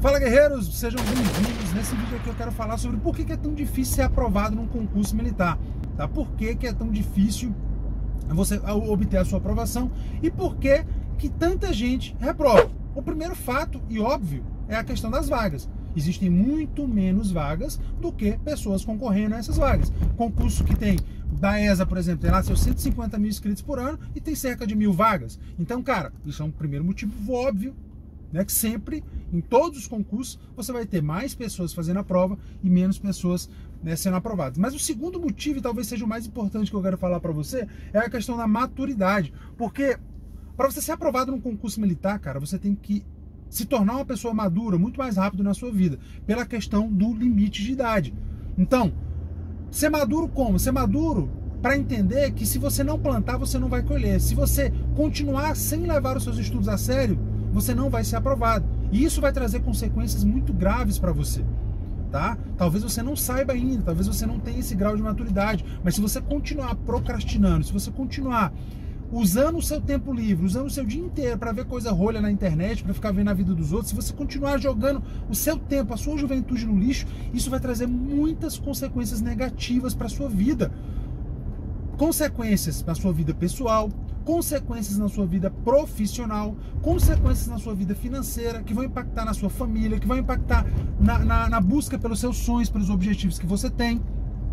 Fala, guerreiros, sejam bem-vindos. Nesse vídeo aqui eu quero falar sobre por que é tão difícil ser aprovado num concurso militar, tá? Por que é tão difícil você obter a sua aprovação e por que tanta gente reprova. O primeiro fato, e óbvio, é a questão das vagas. Existem muito menos vagas do que pessoas concorrendo a essas vagas. Concurso que tem, da ESA, por exemplo, tem lá seus 150 mil inscritos por ano e tem cerca de 1000 vagas. Então, cara, isso é um primeiro motivo óbvio, né, que sempre, em todos os concursos, você vai ter mais pessoas fazendo a prova e menos pessoas, né, sendo aprovadas. Mas o segundo motivo, e talvez seja o mais importante que eu quero falar para você, é a questão da maturidade. Porque para você ser aprovado num concurso militar, cara, você tem que se tornar uma pessoa madura muito mais rápido na sua vida, pela questão do limite de idade. Então, ser maduro como? Ser maduro para entender que se você não plantar, você não vai colher. Se você continuar sem levar os seus estudos a sério, você não vai ser aprovado. E isso vai trazer consequências muito graves para você, tá? Talvez você não saiba ainda, talvez você não tenha esse grau de maturidade, mas se você continuar procrastinando, se você continuar usando o seu tempo livre, usando o seu dia inteiro para ver coisa rolha na internet, para ficar vendo a vida dos outros, se você continuar jogando o seu tempo, a sua juventude no lixo, isso vai trazer muitas consequências negativas para a sua vida. Consequências na sua vida pessoal, consequências na sua vida profissional, consequências na sua vida financeira, que vão impactar na sua família, que vão impactar na busca pelos seus sonhos, pelos objetivos que você tem.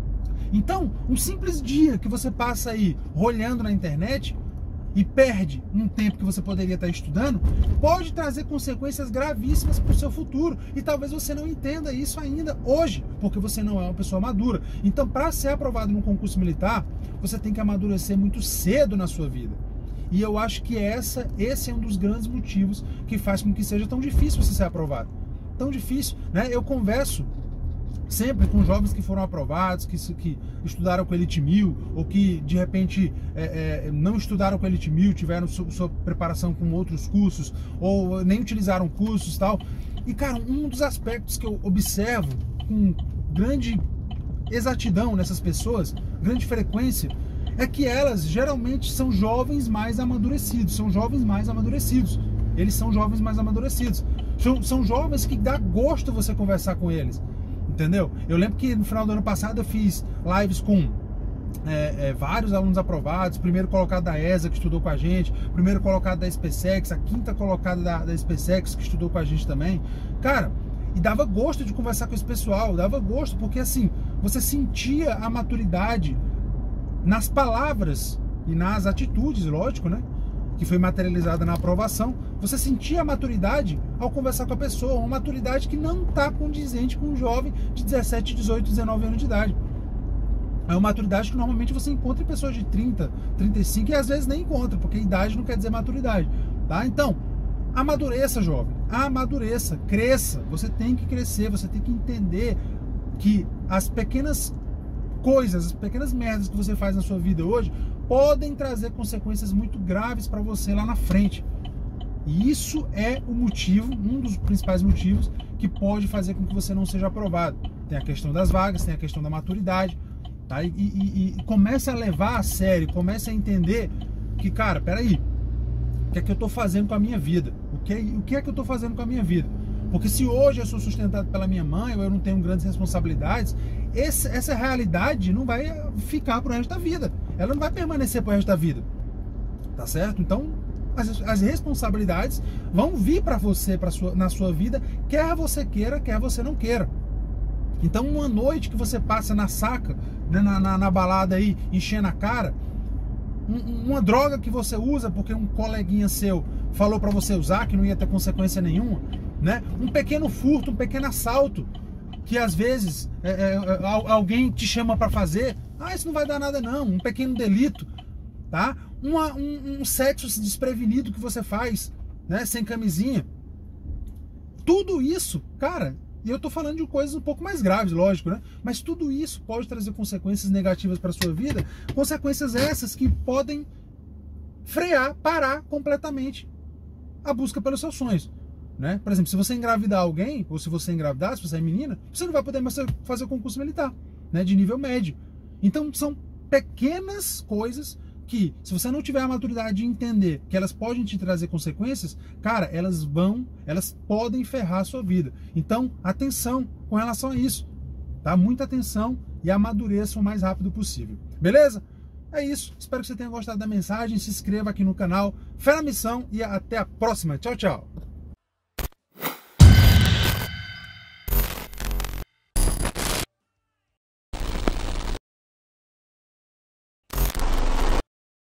Então, um simples dia que você passa aí rolhando na internet e perde um tempo que você poderia estar estudando, pode trazer consequências gravíssimas para o seu futuro. E talvez você não entenda isso ainda hoje, porque você não é uma pessoa madura. Então, para ser aprovado num concurso militar, você tem que amadurecer muito cedo na sua vida. E eu acho que esse é um dos grandes motivos que faz com que seja tão difícil você ser aprovado. Tão difícil, né? Eu converso sempre com jovens que foram aprovados, que estudaram com a Elite 1000, ou que de repente não estudaram com a Elite 1000, tiveram sua preparação com outros cursos, ou nem utilizaram cursos e tal. E, cara, um dos aspectos que eu observo com grande exatidão nessas pessoas, grande frequência, é que elas geralmente são jovens mais amadurecidos, Eles são jovens mais amadurecidos. São jovens que dá gosto você conversar com eles. Entendeu? Eu lembro que no final do ano passado eu fiz lives com vários alunos aprovados, primeiro colocado da ESA que estudou com a gente, primeiro colocado da SpaceX, a quinta colocada da SpaceX que estudou com a gente também. Cara, e dava gosto de conversar com esse pessoal, dava gosto porque assim, você sentia a maturidade nas palavras e nas atitudes, lógico, né? Que foi materializada na aprovação, você sentia a maturidade ao conversar com a pessoa, uma maturidade que não está condizente com um jovem de 17, 18, 19 anos de idade. É uma maturidade que normalmente você encontra em pessoas de 30, 35 e às vezes nem encontra, porque idade não quer dizer maturidade, tá? Então, amadureça, jovem, amadureça, cresça, você tem que crescer, você tem que entender que as pequenas coisas, as pequenas merdas que você faz na sua vida hoje podem trazer consequências muito graves para você lá na frente. E isso é o motivo, um dos principais motivos que pode fazer com que você não seja aprovado. Tem a questão das vagas, tem a questão da maturidade, tá? E comece a levar a sério, comece a entender que, cara, peraí, o que é que eu estou fazendo com a minha vida? O que é que eu estou fazendo com a minha vida? Porque se hoje eu sou sustentado pela minha mãe, ou eu não tenho grandes responsabilidades, essa realidade não vai ficar pro resto da vida. Ela não vai permanecer pro resto da vida. Tá certo? Então, as responsabilidades vão vir para você, na sua vida, quer você queira, quer você não queira. Então, uma noite que você passa na saca, né, na balada aí, enchendo a cara, uma droga que você usa porque um coleguinha seu falou para você usar, que não ia ter consequência nenhuma, né? Um pequeno furto, um pequeno assalto, que às vezes alguém te chama para fazer, isso não vai dar nada não, um pequeno delito, tá? Um sexo desprevenido que você faz, né, sem camisinha. Tudo isso, cara, e eu tô falando de coisas um pouco mais graves, lógico, né? Mas tudo isso pode trazer consequências negativas para sua vida, consequências essas que podem parar completamente a busca pelos seus sonhos, né? Por exemplo, se você engravidar alguém, ou se você engravidar, se você é menina, você não vai poder mais fazer o concurso militar, né, de nível médio. Então são pequenas coisas que, se você não tiver a maturidade de entender que elas podem te trazer consequências, cara, elas podem ferrar a sua vida. Então, atenção com relação a isso, tá? Muita atenção e amadureça o mais rápido possível. Beleza? É isso. Espero que você tenha gostado da mensagem. Se inscreva aqui no canal. Fé na missão e até a próxima. Tchau, tchau.